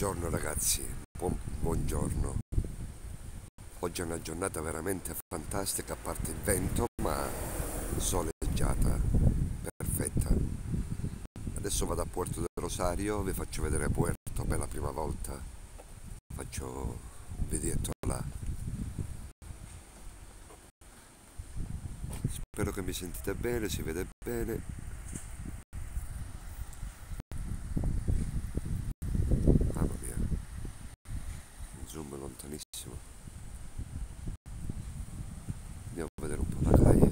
Buongiorno ragazzi, buongiorno. Oggi è una giornata veramente fantastica, a parte il vento, ma soleggiata, perfetta. Adesso vado a Puerto del Rosario, vi faccio vedere Puerto per la prima volta. Faccio un videetto là. Spero che mi sentite bene, si vede bene. Mamma mia, un zoom lontanissimo. Andiamo a vedere un po' la calle.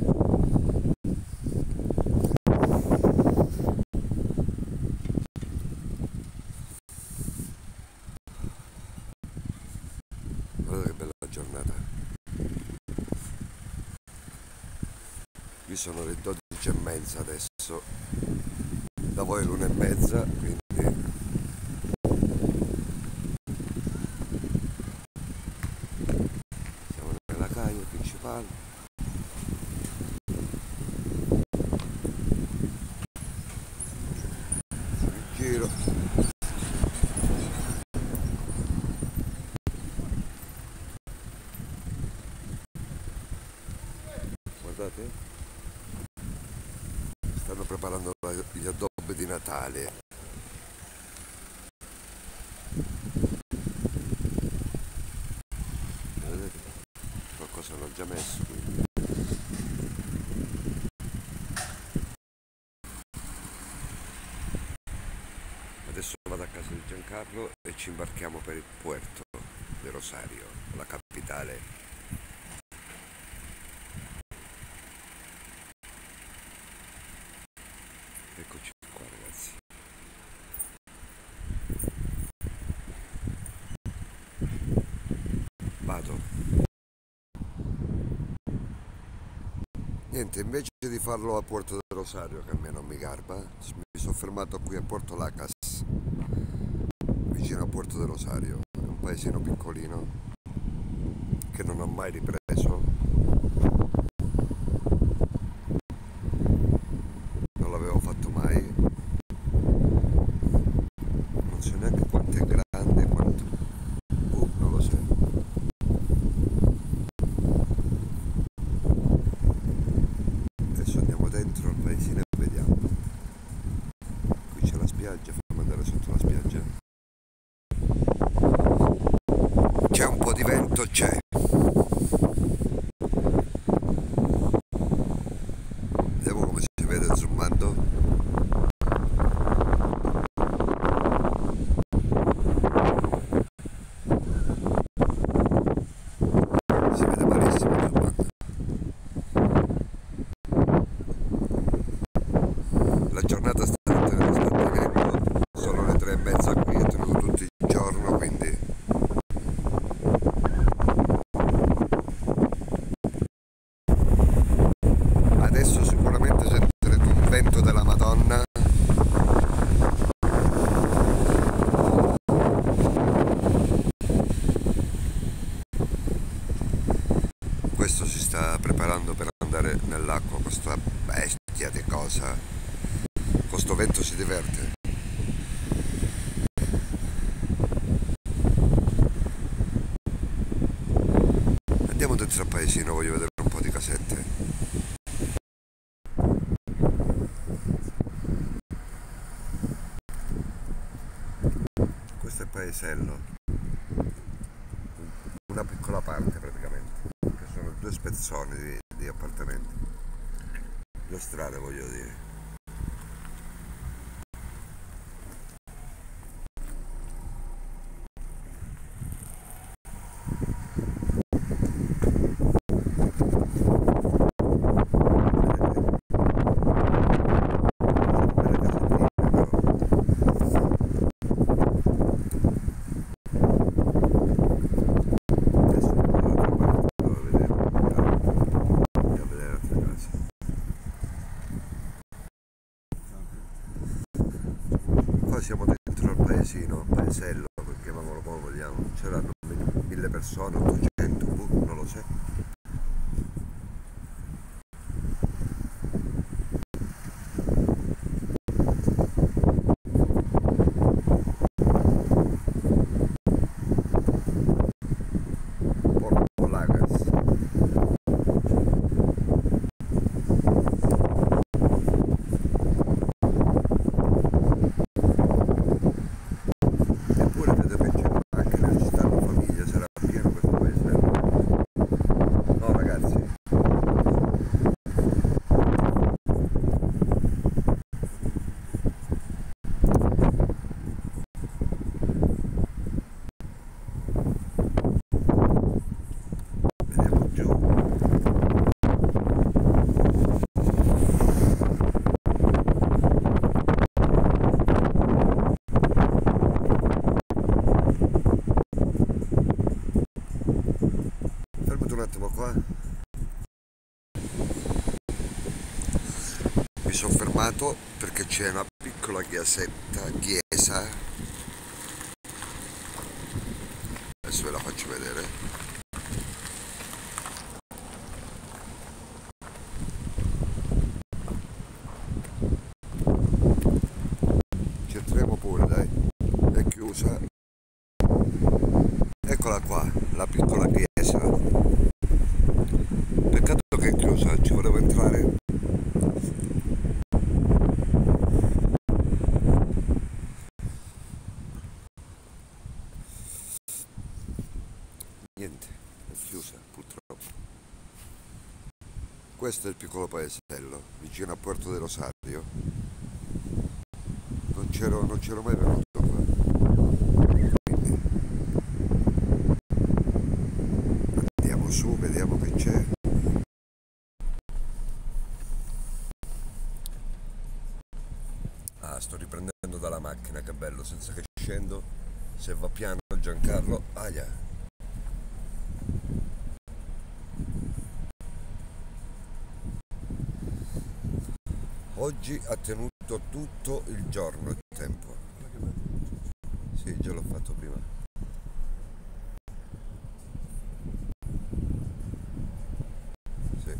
Guardate che bella giornata. Qui sono le 12:30 adesso, da voi è l'1:30, quindi siamo nella calle principale. In giro. Guardate, stanno preparando gli addobbi di Natale. Vedete? Qualcosa hanno già messo, quindi. Adesso vado a casa di Giancarlo e ci imbarchiamo per il Puerto del Rosario, la capitale. Eccoci qua ragazzi. Vado. Niente, invece di farlo a Puerto del Rosario, che a me non mi garba, mi sono fermato qui a Puerto Lacas, vicino a Puerto del Rosario. È un paesino piccolino che non ho mai ripreso. Non l'avevo fatto mai. Non so neanche quanto è grande, quanto. Non lo so. Adesso andiamo dentro il paesino e vediamo. Qui c'è la spiaggia, fammi andare sotto la spiaggia. C'è un po' di vento, c'è. Vediamo come si vede zoomando. Si vede malissimo zoomando. La giornata sta tenendo, sono le 3:30 qui, è tenuto tutto il giorno, quindi adesso sicuramente sentirete un vento della Madonna. Questo si sta preparando per andare nell'acqua, questa bestia di cosa. Con sto vento si diverte. Andiamo dentro al paesino, voglio vedere un po' di casette. Questo è il paesello, una piccola parte praticamente, che sono 2 spezzoni di appartamenti, 2 strade voglio dire. Qua siamo dentro al paesino, paesello, chiamiamolo come vogliamo, c'erano 1000 persone, 800, non lo so. attimo qua. Mi sono fermato perché c'è una piccola chiesa, adesso ve la faccio vedere. Ci entriamo pure, dai, è chiusa. Eccola qua, la piccola chiesa. Peccato che è chiusa, ci volevo entrare. Niente, è chiusa purtroppo. Questo è il piccolo paesello, vicino a Puerto del Rosario. Non c'ero mai venuto qua. Quindi andiamo su, vediamo che c'è. Ah, sto riprendendo dalla macchina, che bello, senza che scendo. Se va piano Giancarlo, aia. Oggi ha tenuto tutto il giorno il tempo. Sì, già l'ho fatto prima. Sì.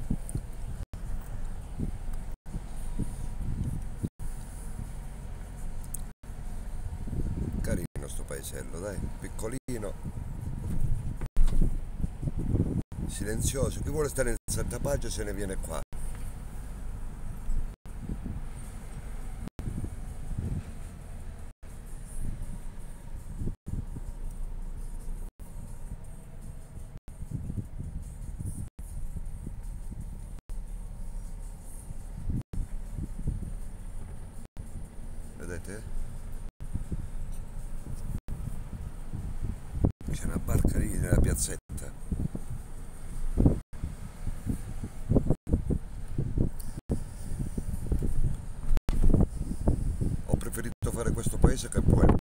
Carino sto paesello, dai, piccolino, silenzioso. Chi vuole stare in Santa Pace se ne viene qua. Vedete? C'è una barca lì nella piazzetta. Ho preferito fare questo paese che Puerto.